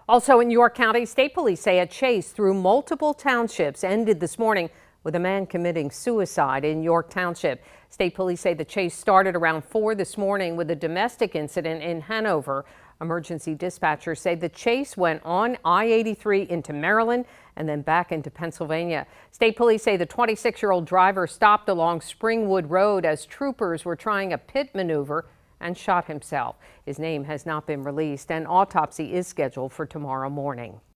Also in York County, state police say a chase through multiple townships ended this morning with a man committing suicide in York Township. State police say the chase started around 4 this morning with a domestic incident in Hanover. Emergency dispatchers say the chase went on I-83 into Maryland and then back into Pennsylvania. State police say the 26-year-old driver stopped along Springwood Road as troopers were trying a pit maneuver and shot himself. His name has not been released. An autopsy is scheduled for tomorrow morning.